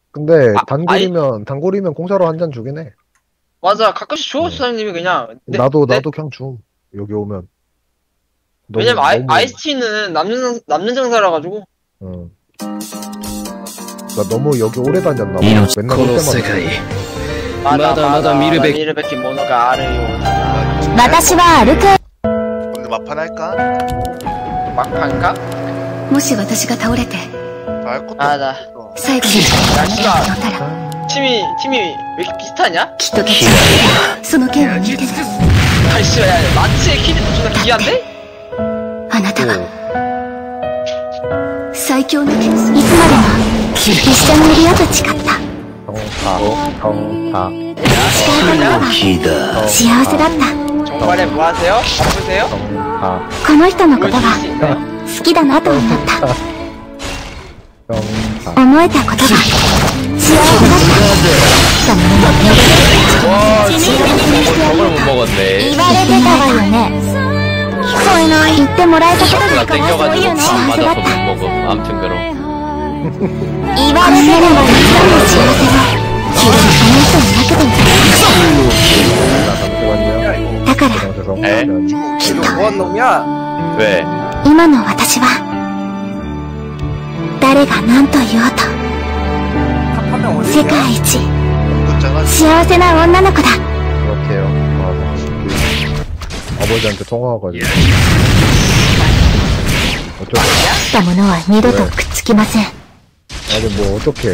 근데 단골이면 공짜로 한 잔 주긴 해. 맞아, 가끔씩 줘, 사장님이 그냥. 나도 그냥 줘. 여기 오면. 왜냐면 아이스티는 남는 장사라 가지고. 응. 나 너무 여기 오래 다녔나 봐. 맨날 올 때마다. 마다 미르베키 모노가 아래요. 私は歩く 오늘 막판 할까? 막판가? もし私が倒れて 알 것도 나. 없어. 最後に 야, 手 씨가 をたら 팀이 왜 이렇게 비슷하냐? きっと立ちその剣を握ってね 아이, 씨발, 야, 마츠의 키즈도 존나 기이한데? あなたは最強の剣士いつまでも一緒にいるよと誓った 덩타. 誓えたのは幸せだった 정말에 뭐 하세요? 바쁘세요? 덩타. この人のことが 수 있나요? 好きだなと思った 덩타. 思えたことが幸せだったものの 저걸 못 먹었네. 言われてたわよね聞こえない言ってもらえたことが 가 そういう 땡겨가지고 の 밥 幸せだ 맞아서 った 못 먹어. 아무튼 그럼. 言われてれば一度の幸せはあの人になくても 잠시만요. だから 에? きっと 왜? 今の私は誰が何と言おうと世界一 있잖아. 幸せな女の子だ 그렇게요. 아버지한테 통화와가지고. 어쩌 したものは二度とくっつきません 아니 뭐 어떡해.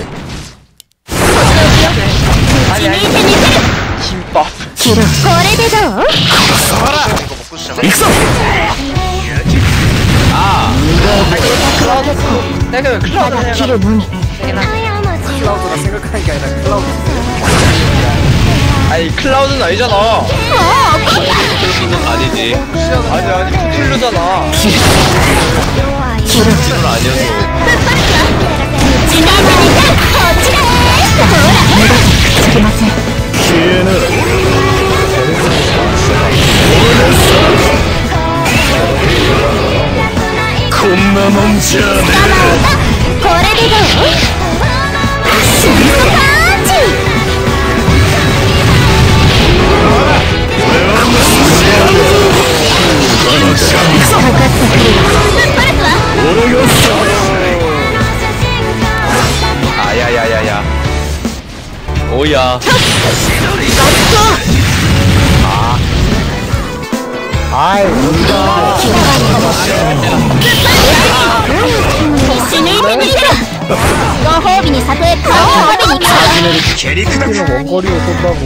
아니, 김밥. キルこれでどう 이거 먹고 시작하자. 내가 왜 た 클라우드 だ 해가 切るのみ 아니, 클라우드는 아니잖아. 아니지. 아니, 부틀르잖아. 切る 이건 아니어서. 時間がないからこっちだほら二度とくっつきませんこんなもんじゃねこれでどうシュートパンチかかってくるあやややや。おや。 아이 뭔가. 死ぬいてみせろご褒美に里へ顔を食べに来た 키는 원거리로 쏜다고.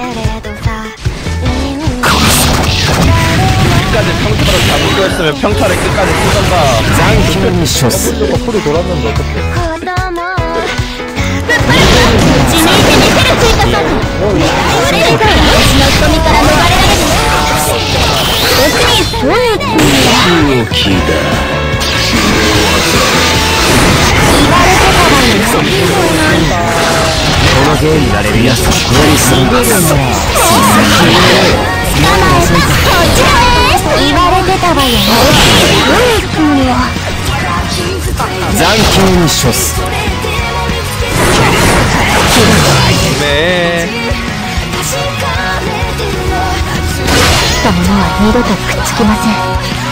끝까지 평타로 잡은 거였으면 평타를 끝까지 쓰던가. 짱키는 쇼스. 저거 풀이 돌았는데 어떡해. 死ぬいてみせる追加さん売れるか私の瞳から逃れられる別にそうやって言われてたわよねこのゲームになれるやつをここにするんだ。 捕まえたこっちだ言われてたわよね残響に処す。ねえ。 来たものは二度とくっつきません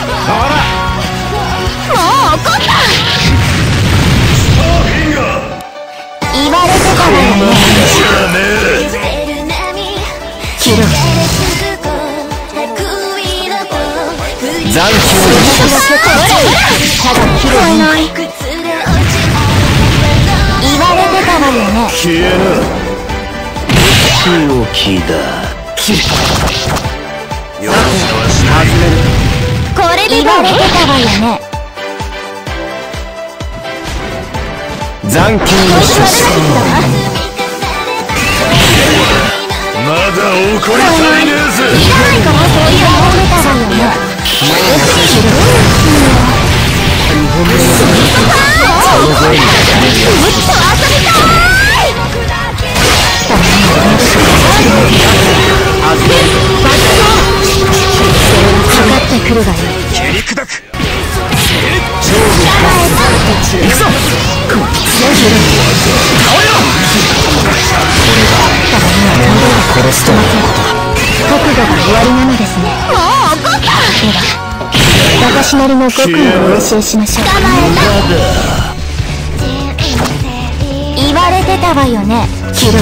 もう怒った言われてたわよね切る残響に処す。 ただ切るの言われてたわよね消えな。火を切だ。切る。 これで言われてたわよね残響に処す。まだ怒り足りねえぜ。 いらないからそういう思われたわよねかかってくるがいい蹴り砕く。 行くぞ殺すと覚悟が終わりなのですね。もう怒った。では私なりの極意をお教えしましょう。捕まえた。言われてたわよね、キル。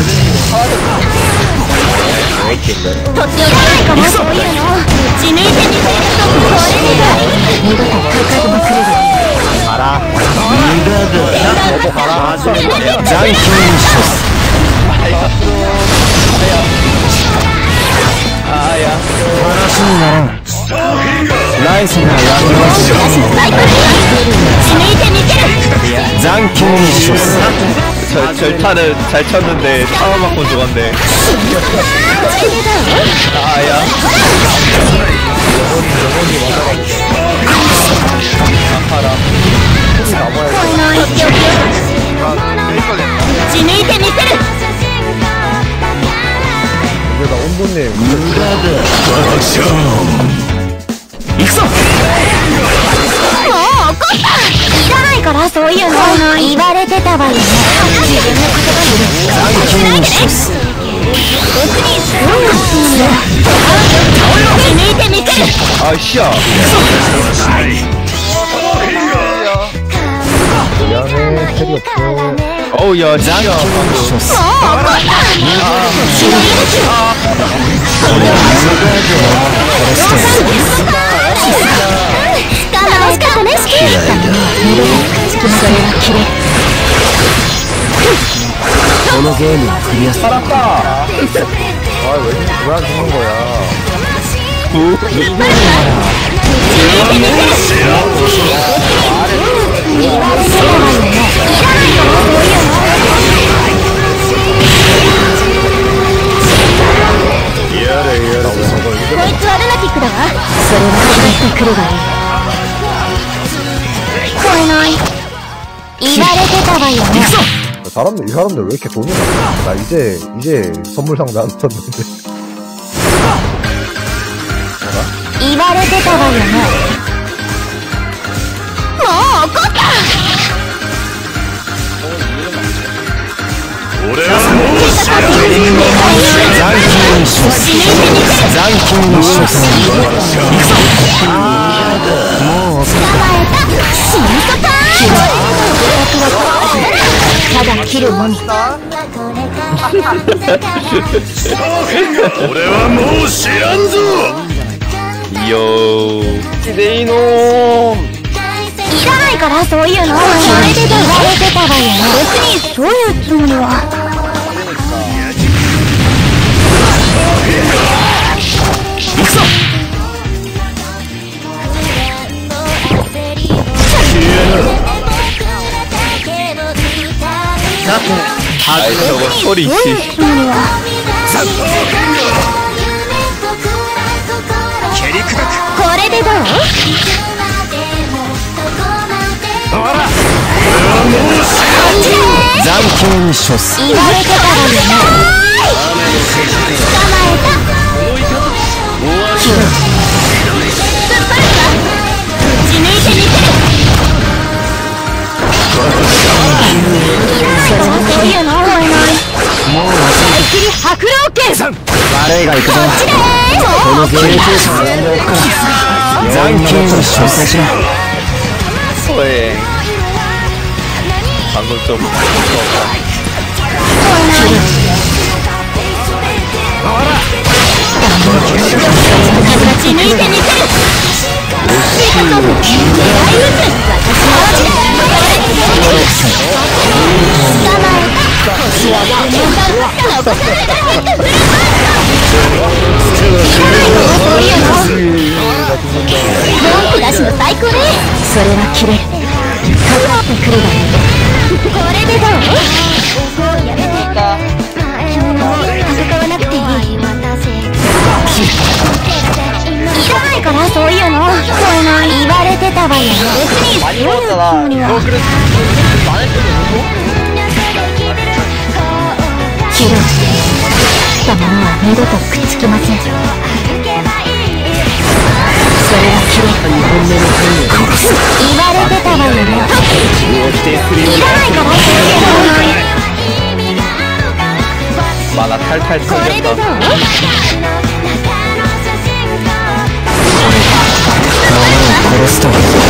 とっておきないかな、そういうの。地抜いてみせるとこれで二度とかかってくる。 あらじゃんけんしあや話にならんナイスなやりましょうじゃんけんし절타를 잘 쳤는데 타워 맞고 죽었네 아야 아파라 이제 나 온도님. 익서! もう怒った。いらないからそういうの。言われてたわよね。自分の言葉にしないでね。僕にどういうつもりだ。見抜いてみせる。 아이씨야 미안해, 캐리 없어. 어우야 진짜 방금 もう怒った。 このゲームをクリアする 아, 왜 안 죽는 거야? こいつはルナティックだわ。それは決めてくるがいい。超えない。言われてたわよね。 이 사람들 왜 이렇게 돈이 많아? 나 이제 선물상 나눴었는데. 言われてたわよね。もう怒った。 俺はもう知らんただ切るのみ。 俺はもう知らんぞよーでいいのいらないからそういうの。言われてたわよね。別にそういうつもりは。 行くぞ아이 저거 소리 씨 これでどう？ じゃんけんしょす言われてたわよね。捕まえた。切る。突っ張るか。打ち抜いてみせる。そういうの思えない。思いっきり白狼剣。 バレーが行くぞこっちでーす。 この救急車を呼んでおくからじゃんけんしょすしろおい방금 좀 勝ち抜いてみせる。文句出しの最高ね。それは切れる。かかってくるがいい。これでどう？やめて。戦わなくていい。いらないからそういうの。言われてたわよ。別にそういうつもりは。切る。来たものは二度とくっつきません。それは切れ。言われてたわよね。いらないからそういうの。 탈탈 これでどう 털렸다. 殺すと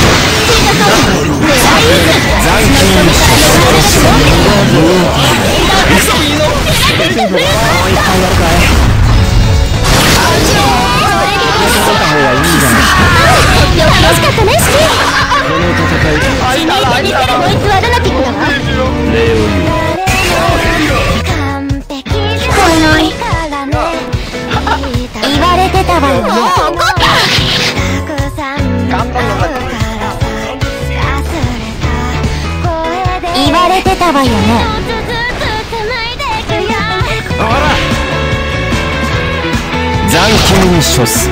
楽しかったね、シキ。地味で見せるこいつはルナティックだわ。来ない言われてたわよね。もう怒った。言われてたわよね。 残金処す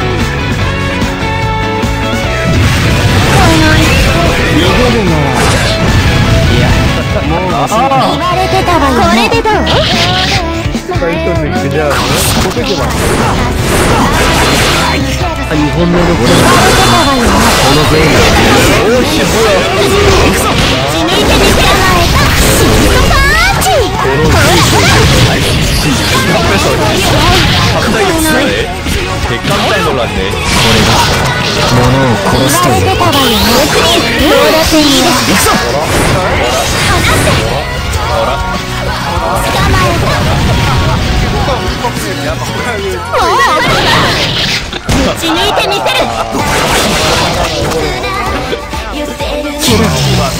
言われてたわよね。これでどう 사이토는 그냥 고백이 많아. 2本目のこ言われてたわよね。 のゲーム 오씨 뭐야? 血抜いてみせられたシートパンチ。ほら 앞에서 갑자기 뭐해? 개 깜짝 놀랐네. 物を言殺すというわれてたわよね。どうだっていいです。離せ。捕まえた。もう打ち抜いてみせる。切る。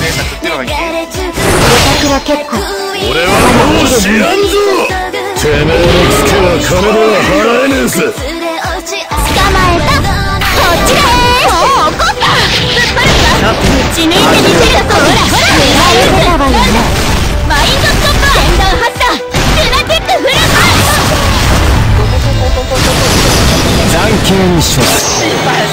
オタクは結構。 俺はもう知らんぞ。てめえのツケは金では払えねえぜ。 捕まえた。こっちだ。もう怒った。突っ張るか。打ち抜いてみせる。ほらほら。言われてたわよね。マインドストッパー。剣弾発射。ルナティックフルパンチ。 残金処す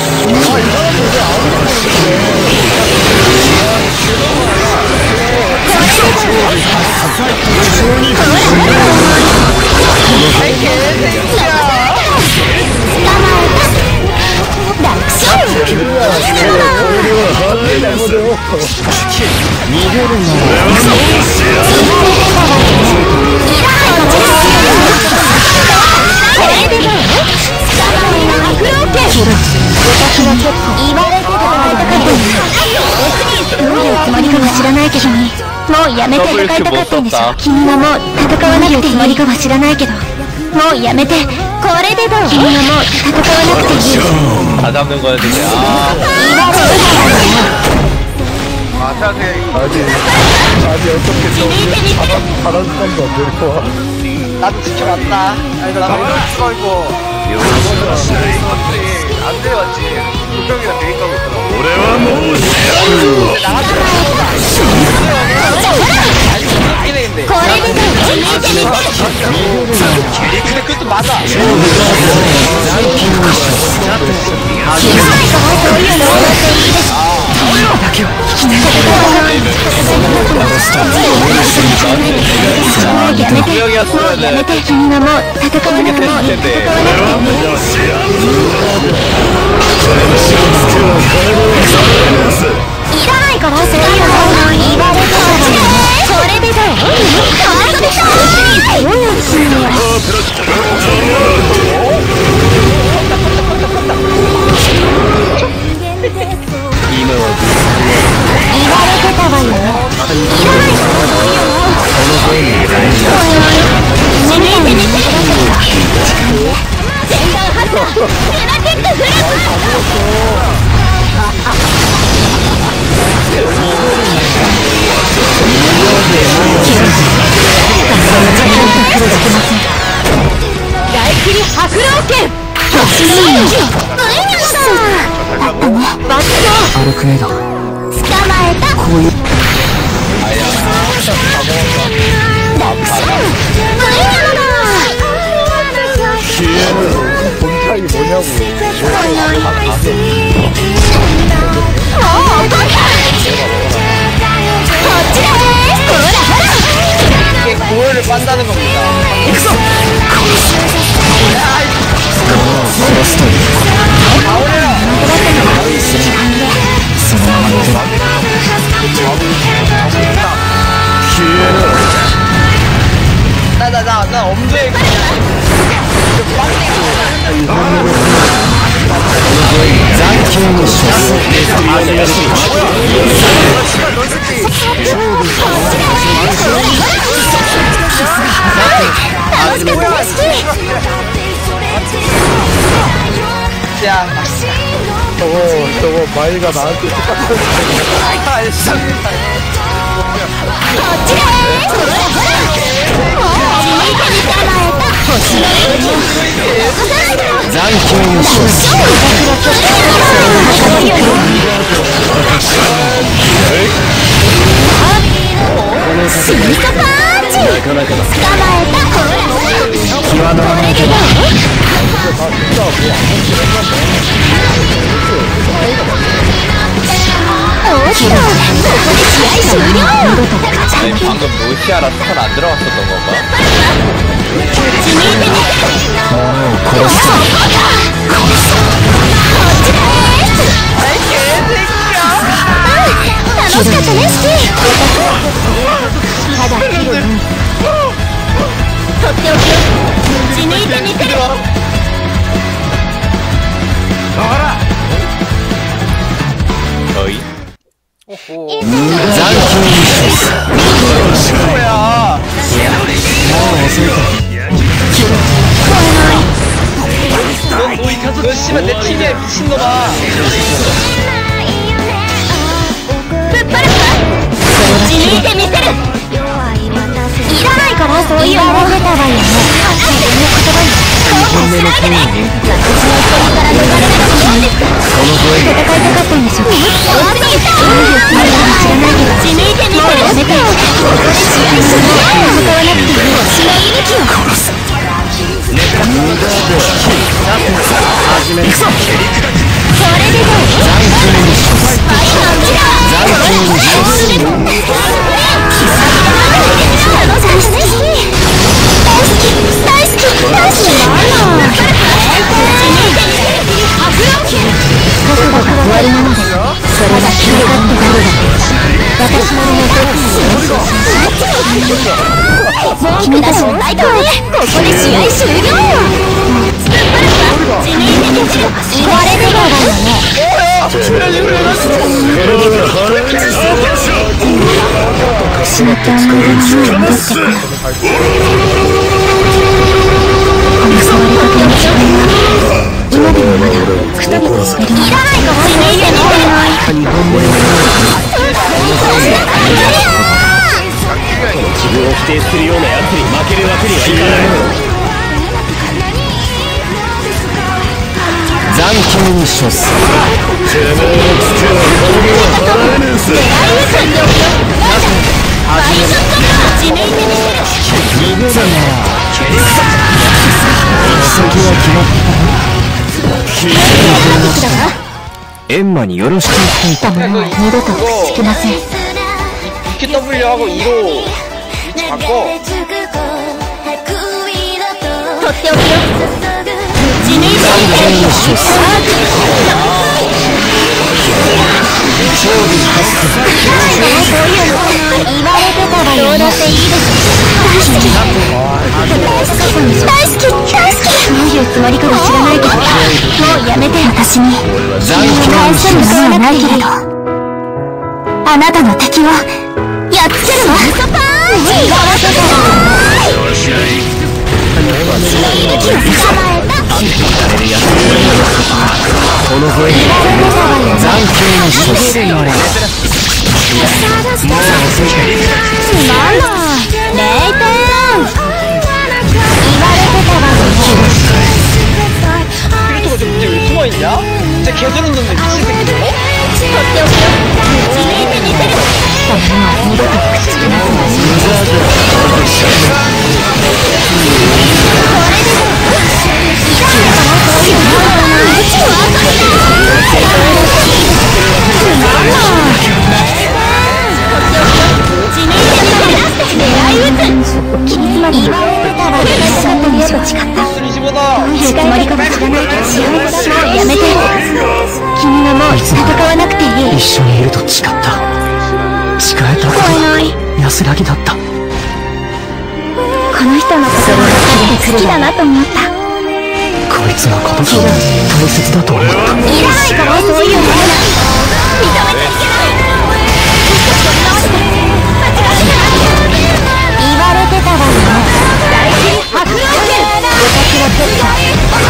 言われてたわよね。どういうつもりかは知らないけどね。もうやめて戦いたかったんでしょ。君はもう戦わなくていいつもりかは知らないけどもうやめて。これでどう。君はもう戦わなくていい。 다 잡는 거였는데. 아. 言われてたわよね。 아직 어떻게 저기 바람 깜도 안 내려와. 나도 지켜봤다. 아니 나 이거 이거. 안 내려왔지. 분명이랑 대입하고 있더라고. 俺はもう知らんぞ。 これでどう。地味で見せる。 근데 그것도 맞아. 知らないからそういうのをやっていいです。もうやめて。もうやめて。君はもう戦わなくていい。戦わなくていい。いらないからそういうの言われてたわよね。これでどう。カードでしょ。 今は言われてたわよね。いらないからそういうの。地味で見せる。全弾発射。ルナティックフルパンチ。 大切り白狼剣。バット。 アルクエイド捕まえた。 こういう 본차이 뭐냐고. もう怒った。こっちだ。ほらほら。 이게 고열을 빤다는 겁니다. 殺すというそのまま消えろ。 나 엄두에 그냥 야, 저거 마이가 나한테 똑같은 방금 노시아라 스턴 안 들어갔었던 건가? 거의? 뭐야? 너 씨발 내 팀에 미친놈아.君たちの大統領、ここで試合終了。言われてたわよね。失った思い出のように戻ってくる。この触りかけの時間は今でもまだくたびと滑ります。いらないからしないでね。 自分を否定するような奴に負けるわけにはいかない。残機に処す。てめえのつけは金は払えねえぜ。逃げるなら行き先は決まった。エンマによろしく言っていたものは二度とくっつきません。 QW하고 2로 위치 바꿔. とっておきよ。地面師言われてたわよね。大好きどういうつもりかは知らないけど、もうやめて。私に返せるものはないけれど、あなたの敵をやっつけるわ。言われてたわよ。この声に残機に処す。ママ0点。言われてたわよ。 필터가 좀 이제 왜 숨어있냐? 진짜 개소름 돋네 미친 새끼들. 어? とっておきよ。地面で見せる。そんなのは二度と口に出すわ。 一緒にいると誓った。誓えたことが安らぎだった。 この人の好きだなと思った。 こいつのことが大切だと思った。 いらないからそういうの。認めちゃいけない。言われてたわよね。大事に白狼拳。私は結果。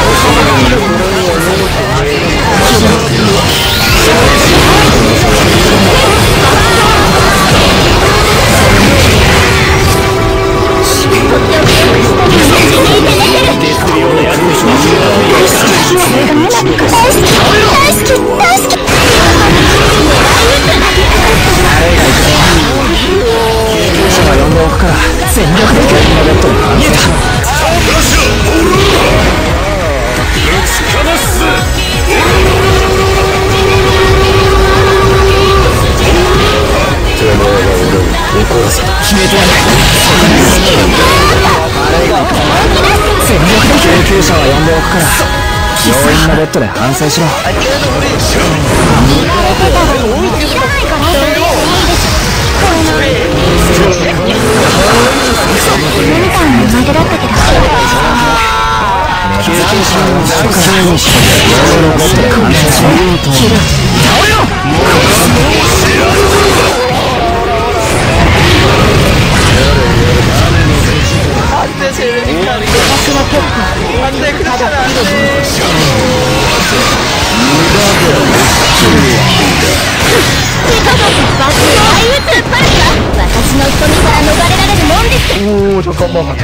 救急車は呼んでおくから病院のベッドで反省しろ。 오 잠깐만 같이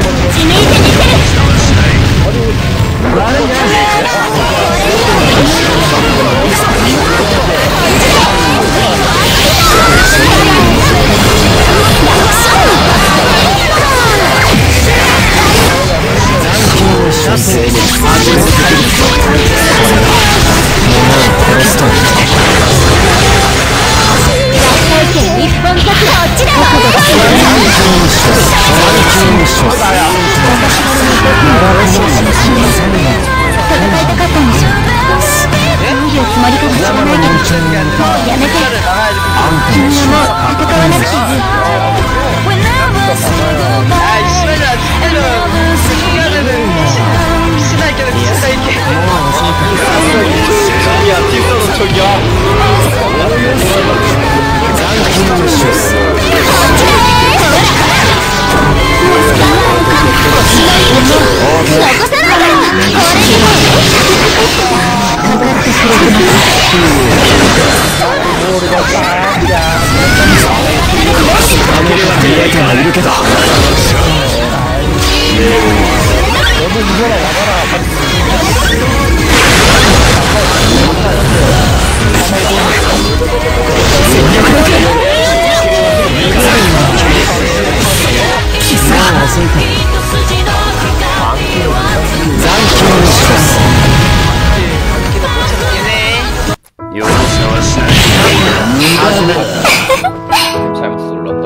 잘못 눌렀다.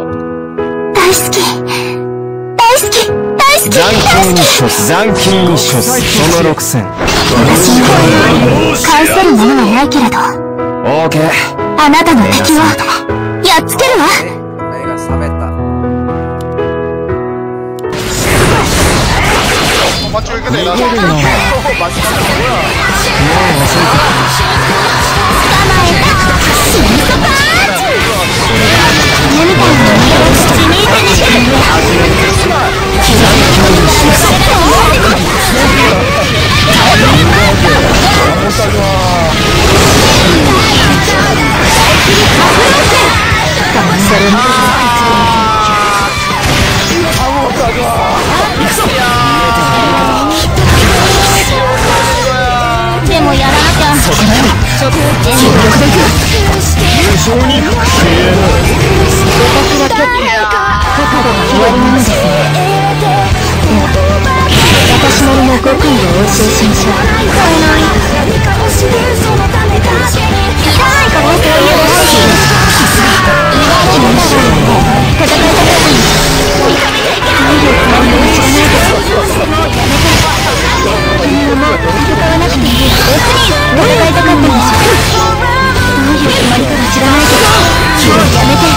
残金処その6戦私の方に返せるものはないけれど、 オーケー。 あなたの敵をやっつけるわ。 目が覚めた。 맞추니까 내가 捕まえた。シンコパンチ。骨みたいなものを地味にしてでもやらなきゃちょっと全力でいく。私は結構覚悟が決まりなのですね。では私なりの極意をお教えしましょう。いらないからそういうのないし、言われてたわよね。戦いたかったの。何をつまりも知らないけど、もうやめて。君はもう戦わなくていい。別に戦いたかったんでしょ。どういう決まりかは知らないけど、もうやめて。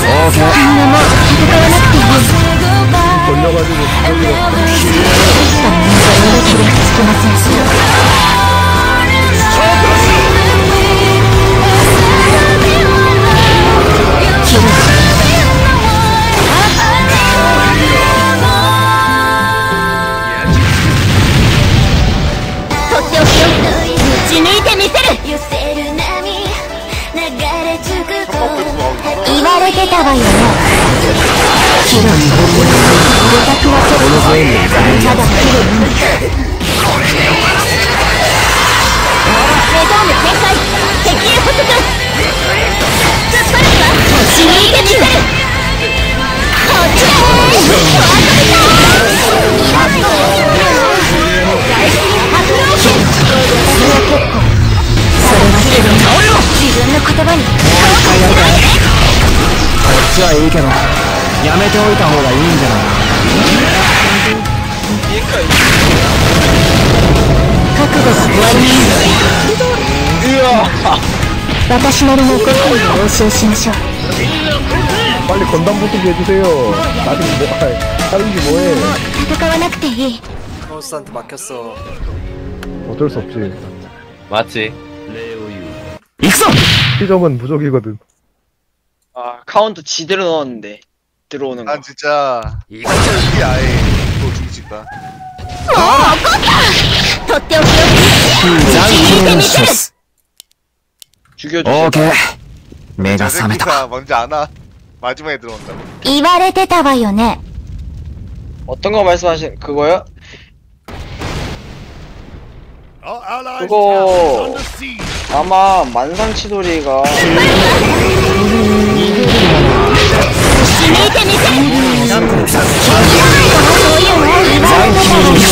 君はもう戦わなくていい。 걸려가지고 つきません。 言われてたわよね。ヒロにオタクはちょっとただヒロにメゾーヌ展開、敵へ捕捉。突っ張るわ、腰抜いてみせる。こっちだー。大好き白狼剣。それは結構。それはヒロに自分の言葉に後悔しないでね。 こっちはいいけどやめておいた方がいいんじゃない？ 覚悟が終わります。私なりの極意をお教えしましょう。 빨리 건담부터 해주세요. 나중에 뭐, 다른 게 뭐해? 戦わなくていい。 카오스한테 막혔어. 어쩔 수 없지. 맞지? 시점은 무적이거든. 아 카운트 지대로 넣었는데 들어오는 거. 난 진짜 이거 이게 아예 또 중지가. もう怒った。とっておきを撃ち抜いてみせる。 죽여주세요. 오케이. 내가 저 覚めた。 새끼가 먼저 안 와. 마지막에 들어온다고. 言われてたわよね。 어떤 거 말씀하신 그거요? 그거 아마 만상치돌이가 撃ち抜いてみせる。いらないからそういうの言われてたわよ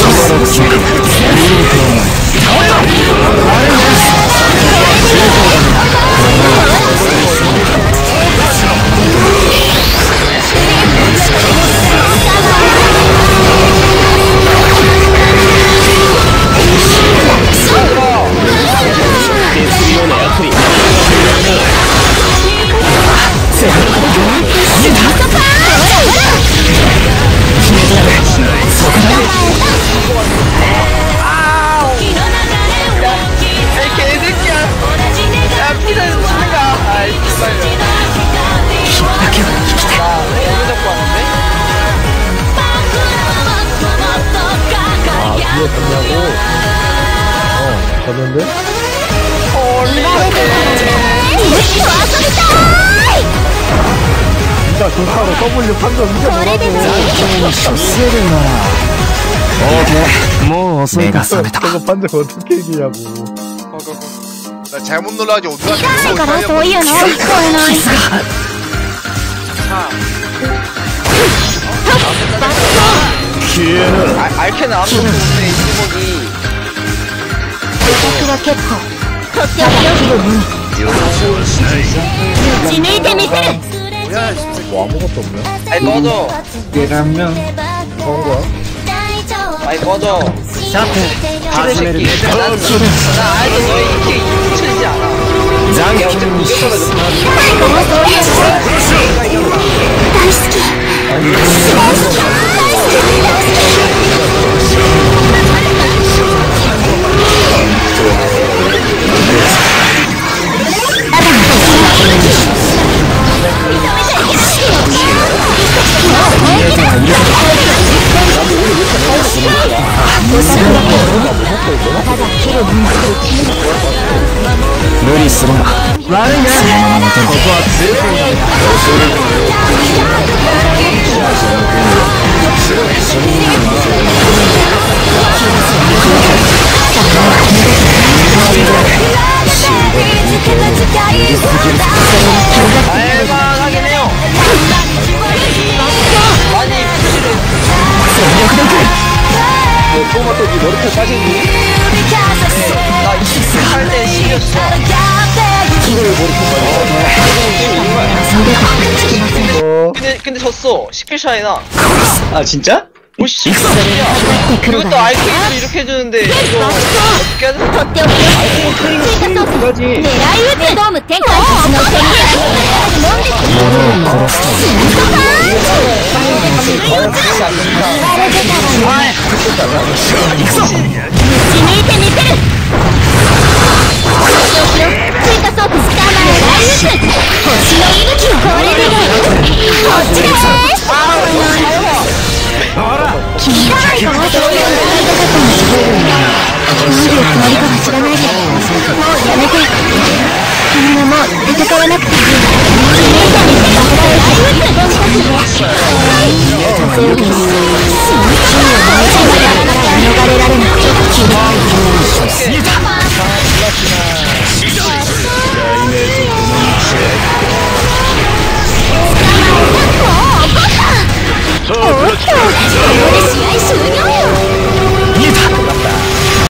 졌는데? 言われてたわよね。もっと遊びたい。 진짜 조사로 W 판정 이겨보라고. 오케이. もう遅いか。 저거 판정 어떻게 이기냐고. 나 잘못 눌러가지고 いらないからそういうの聞こえない。 알케는 아무것도 없네 이 제목이. オタクは結構。とっておきを切るのみ。撃ち抜いてみせる。 뭐 아무것도 없네. 아이 꺼져. 그런 거야? 아이 꺼져. 키를 새끼. 나 알죠 너 이렇게 치지 않아. 야 어차피 무조건 大好き。 無理するな。悪いね。そのまま残る。ここは強いんだ。 알만하긴 해요. 많이 토마토 니 머리털 빠지니? 나 28대 10이었어. 이거를 머리털 빠지. 근데 졌어. 10킬 차이나. 아 진짜? 오씨. 그것도 아이콘으로 이렇게 해주는데 이거 어떻게 하지? とっておきを追加ソース。狙い撃つ。ドーム展開。 逃れられなく